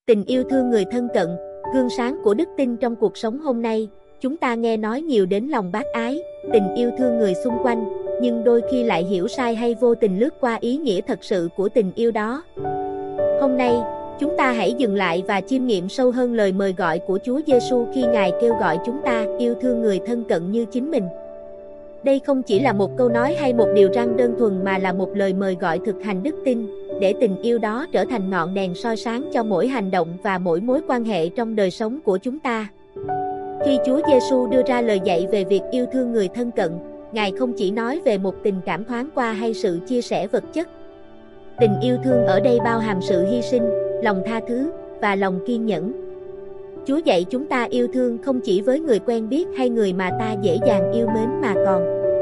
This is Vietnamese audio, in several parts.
Tình yêu thương người thân cận, gương sáng của đức tin trong cuộc sống hôm nay, chúng ta nghe nói nhiều đến lòng bác ái, tình yêu thương người xung quanh, nhưng đôi khi lại hiểu sai hay vô tình lướt qua ý nghĩa thật sự của tình yêu đó. Hôm nay, chúng ta hãy dừng lại và chiêm nghiệm sâu hơn lời mời gọi của Chúa Giêsu khi Ngài kêu gọi chúng ta yêu thương người thân cận như chính mình. Đây không chỉ là một câu nói hay một điều răn đơn thuần mà là một lời mời gọi thực hành đức tin, để tình yêu đó trở thành ngọn đèn soi sáng cho mỗi hành động và mỗi mối quan hệ trong đời sống của chúng ta. Khi Chúa Giêsu đưa ra lời dạy về việc yêu thương người thân cận, Ngài không chỉ nói về một tình cảm thoáng qua hay sự chia sẻ vật chất. Tình yêu thương ở đây bao hàm sự hy sinh, lòng tha thứ và lòng kiên nhẫn. Chúa dạy chúng ta yêu thương không chỉ với người quen biết hay người mà ta dễ dàng yêu mến mà còn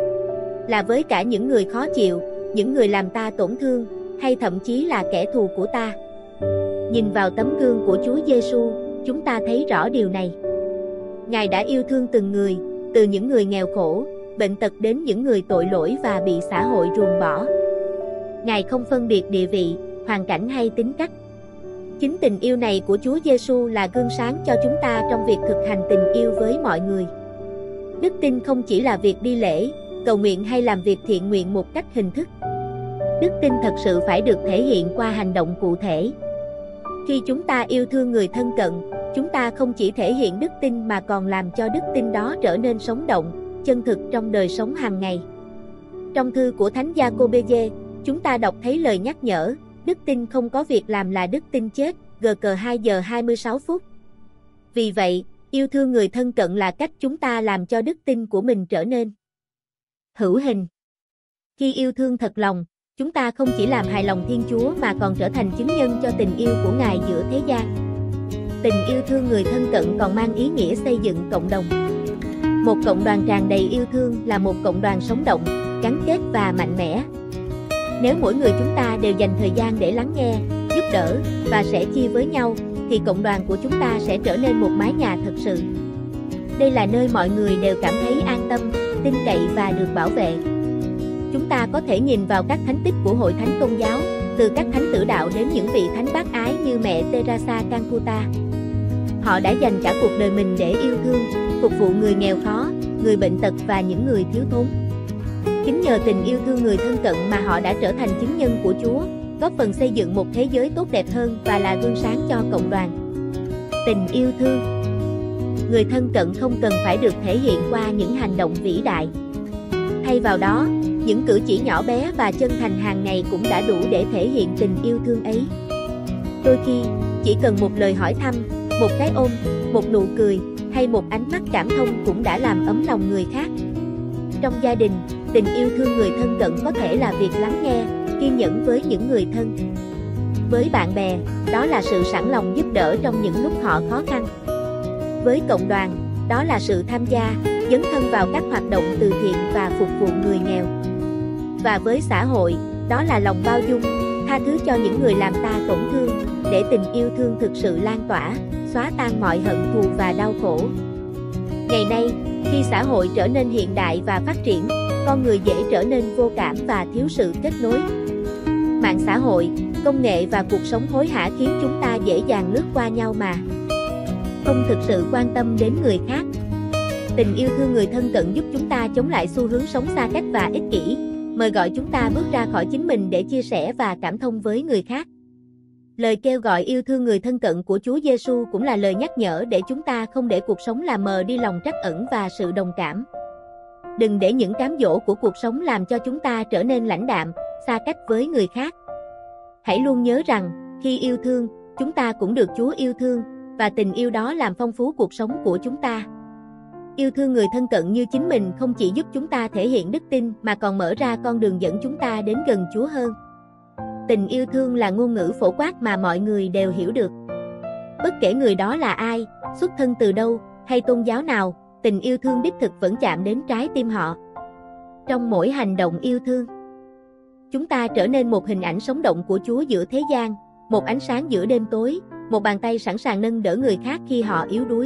là với cả những người khó chịu, những người làm ta tổn thương, hay thậm chí là kẻ thù của ta. Nhìn vào tấm gương của Chúa Giêsu, chúng ta thấy rõ điều này. Ngài đã yêu thương từng người, từ những người nghèo khổ, bệnh tật đến những người tội lỗi và bị xã hội ruồng bỏ. Ngài không phân biệt địa vị, hoàn cảnh hay tính cách. Chính tình yêu này của Chúa Giêsu là gương sáng cho chúng ta trong việc thực hành tình yêu với mọi người. Đức tin không chỉ là việc đi lễ, cầu nguyện hay làm việc thiện nguyện một cách hình thức. Đức tin thật sự phải được thể hiện qua hành động cụ thể. Khi chúng ta yêu thương người thân cận, chúng ta không chỉ thể hiện đức tin mà còn làm cho đức tin đó trở nên sống động, chân thực trong đời sống hàng ngày. Trong thư của Thánh Giacôbê, chúng ta đọc thấy lời nhắc nhở, đức tin không có việc làm là đức tin chết, GC 2 giờ 26 phút. Vì vậy, yêu thương người thân cận là cách chúng ta làm cho đức tin của mình trở nên hữu hình. Khi yêu thương thật lòng, chúng ta không chỉ làm hài lòng Thiên Chúa mà còn trở thành chứng nhân cho tình yêu của Ngài giữa thế gian. Tình yêu thương người thân cận còn mang ý nghĩa xây dựng cộng đồng. Một cộng đoàn tràn đầy yêu thương là một cộng đoàn sống động, gắn kết và mạnh mẽ. Nếu mỗi người chúng ta đều dành thời gian để lắng nghe, giúp đỡ và sẻ chia với nhau, thì cộng đoàn của chúng ta sẽ trở nên một mái nhà thật sự. Đây là nơi mọi người đều cảm thấy an tâm, tin cậy và được bảo vệ. Chúng ta có thể nhìn vào các thánh tích của Hội Thánh Công giáo, từ các thánh tử đạo đến những vị thánh bác ái như mẹ Teresa Calcutta. Họ đã dành cả cuộc đời mình để yêu thương, phục vụ người nghèo khó, người bệnh tật và những người thiếu thốn. Chính nhờ tình yêu thương người thân cận mà họ đã trở thành chứng nhân của Chúa, góp phần xây dựng một thế giới tốt đẹp hơn và là gương sáng cho cộng đoàn. Tình yêu thương người thân cận không cần phải được thể hiện qua những hành động vĩ đại. Thay vào đó, những cử chỉ nhỏ bé và chân thành hàng ngày cũng đã đủ để thể hiện tình yêu thương ấy. Đôi khi, chỉ cần một lời hỏi thăm, một cái ôm, một nụ cười, hay một ánh mắt cảm thông cũng đã làm ấm lòng người khác. Trong gia đình, tình yêu thương người thân cận có thể là việc lắng nghe, kiên nhẫn với những người thân. Với bạn bè, đó là sự sẵn lòng giúp đỡ trong những lúc họ khó khăn. Với cộng đoàn, đó là sự tham gia, dấn thân vào các hoạt động từ thiện và phục vụ người nghèo. Và với xã hội, đó là lòng bao dung, tha thứ cho những người làm ta tổn thương, để tình yêu thương thực sự lan tỏa, xóa tan mọi hận thù và đau khổ. Ngày nay, khi xã hội trở nên hiện đại và phát triển, con người dễ trở nên vô cảm và thiếu sự kết nối. Mạng xã hội, công nghệ và cuộc sống hối hả khiến chúng ta dễ dàng lướt qua nhau mà không thực sự quan tâm đến người khác. Tình yêu thương người thân cận giúp chúng ta chống lại xu hướng sống xa cách và ích kỷ, mời gọi chúng ta bước ra khỏi chính mình để chia sẻ và cảm thông với người khác. Lời kêu gọi yêu thương người thân cận của Chúa Giêsu cũng là lời nhắc nhở để chúng ta không để cuộc sống làm mờ đi lòng trắc ẩn và sự đồng cảm. Đừng để những cám dỗ của cuộc sống làm cho chúng ta trở nên lãnh đạm, xa cách với người khác. Hãy luôn nhớ rằng, khi yêu thương, chúng ta cũng được Chúa yêu thương, và tình yêu đó làm phong phú cuộc sống của chúng ta. Yêu thương người thân cận như chính mình không chỉ giúp chúng ta thể hiện đức tin mà còn mở ra con đường dẫn chúng ta đến gần Chúa hơn. Tình yêu thương là ngôn ngữ phổ quát mà mọi người đều hiểu được. Bất kể người đó là ai, xuất thân từ đâu, hay tôn giáo nào, tình yêu thương đích thực vẫn chạm đến trái tim họ. Trong mỗi hành động yêu thương, chúng ta trở nên một hình ảnh sống động của Chúa giữa thế gian, một ánh sáng giữa đêm tối, một bàn tay sẵn sàng nâng đỡ người khác khi họ yếu đuối.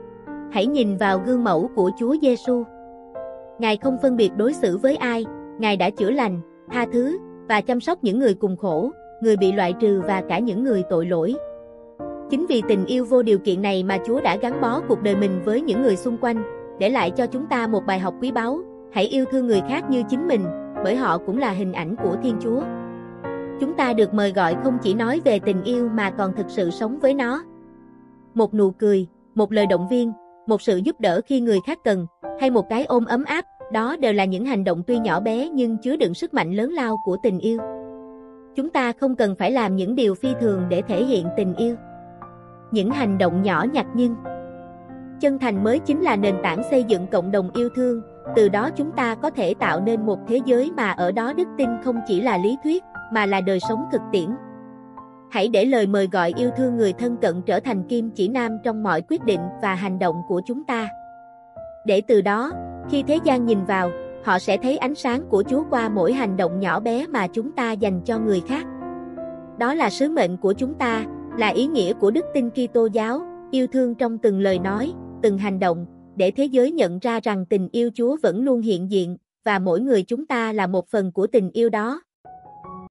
Hãy nhìn vào gương mẫu của Chúa Giêsu. Ngài không phân biệt đối xử với ai, Ngài đã chữa lành, tha thứ và chăm sóc những người cùng khổ, người bị loại trừ và cả những người tội lỗi. Chính vì tình yêu vô điều kiện này mà Chúa đã gắn bó cuộc đời mình với những người xung quanh, để lại cho chúng ta một bài học quý báu, hãy yêu thương người khác như chính mình, bởi họ cũng là hình ảnh của Thiên Chúa. Chúng ta được mời gọi không chỉ nói về tình yêu mà còn thực sự sống với nó. Một nụ cười, một lời động viên, một sự giúp đỡ khi người khác cần, hay một cái ôm ấm áp, đó đều là những hành động tuy nhỏ bé nhưng chứa đựng sức mạnh lớn lao của tình yêu. Chúng ta không cần phải làm những điều phi thường để thể hiện tình yêu. Những hành động nhỏ nhặt nhưng chân thành mới chính là nền tảng xây dựng cộng đồng yêu thương, từ đó chúng ta có thể tạo nên một thế giới mà ở đó đức tin không chỉ là lý thuyết, mà là đời sống thực tiễn. Hãy để lời mời gọi yêu thương người thân cận trở thành kim chỉ nam trong mọi quyết định và hành động của chúng ta. Để từ đó, khi thế gian nhìn vào, họ sẽ thấy ánh sáng của Chúa qua mỗi hành động nhỏ bé mà chúng ta dành cho người khác. Đó là sứ mệnh của chúng ta, là ý nghĩa của đức tin Kitô giáo, yêu thương trong từng lời nói, từng hành động, để thế giới nhận ra rằng tình yêu Chúa vẫn luôn hiện diện, và mỗi người chúng ta là một phần của tình yêu đó.